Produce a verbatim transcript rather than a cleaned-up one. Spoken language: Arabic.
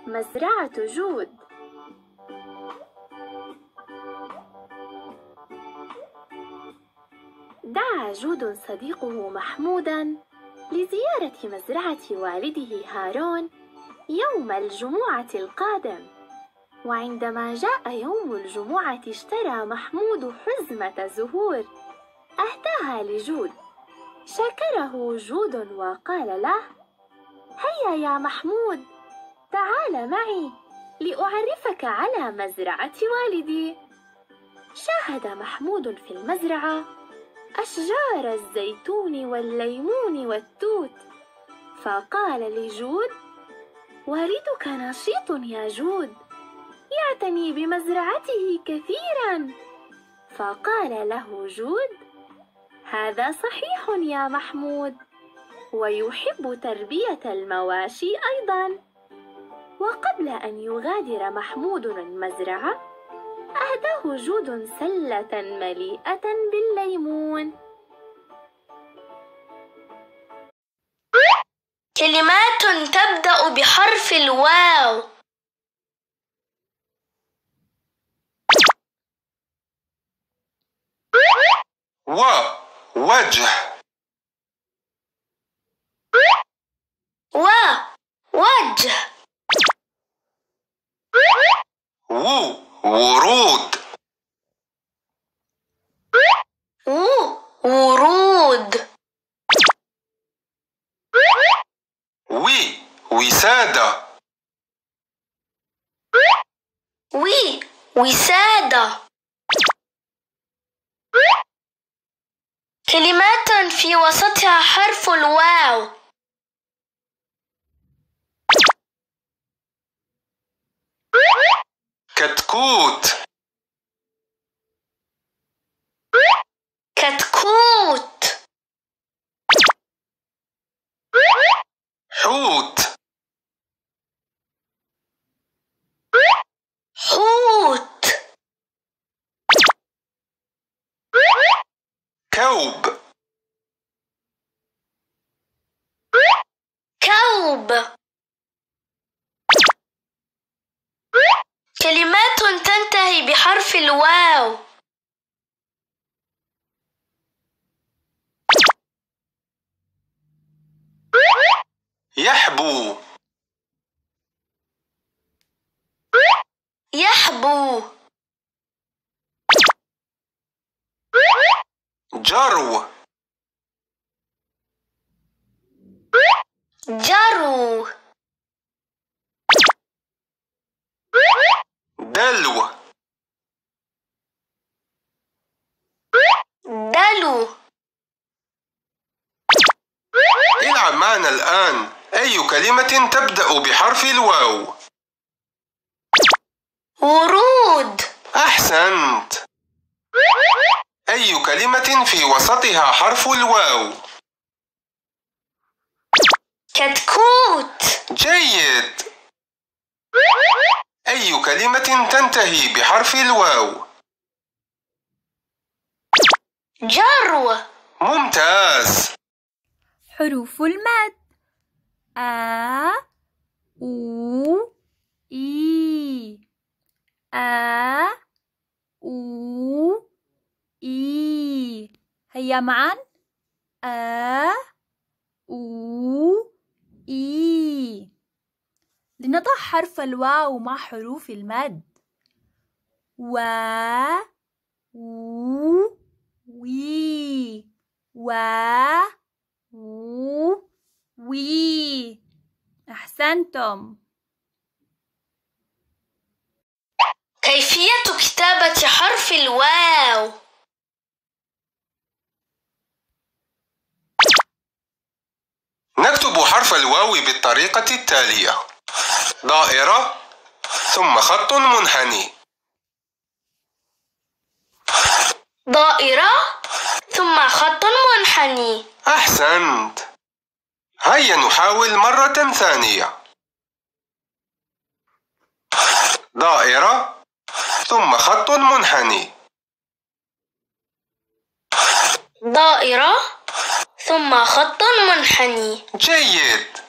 مزرعة جود. دعا جود صديقه محموداً لزيارة مزرعة والده هارون يوم الجمعة القادم. وعندما جاء يوم الجمعة اشترى محمود حزمة زهور أهداها لجود. شكره جود وقال له: هيا يا محمود، تعال معي لأعرفك على مزرعة والدي. شاهد محمود في المزرعة أشجار الزيتون والليمون والتوت، فقال لجود: والدك نشيط يا جود، يعتني بمزرعته كثيرا. فقال له جود: هذا صحيح يا محمود، ويحب تربية المواشي أيضا. وقبل أن يغادر محمود المزرعة أهداه جود سلة مليئة بالليمون. كلمات تبدأ بحرف الواو. و وجه. و وجه. و ورود. و ورود. وي وسادة. وي وسادة. كلمات في وسطها حرف الواو. كتكوت. كتكوت. حوت. حوت. كوب. كوب. كلمات تنتهي بحرف الواو. يحبو. يحبو. جرو. جرو. دلو. دلو. العب معنا الآن. أي كلمة تبدأ بحرف الواو؟ ورود. أحسنت. أي كلمة في وسطها حرف الواو؟ كتكوت. جيد. أي كلمة تنتهي بحرف الواو؟ جرو. ممتاز. حروف المد: آ، أو، إي. آ، أو، إي. هيا معا: آ، أو، إي. لنضع حرف الواو مع حروف المد: و، و، وي. و، و، وي. أحسنتم. كيفية كتابة حرف الواو: نكتب حرف الواو بالطريقة التالية: دائرة ثم خط منحني. دائرة ثم خط منحني. أحسنت. هيا نحاول مرة ثانية. دائرة ثم خط منحني. دائرة ثم خط منحني. جيد.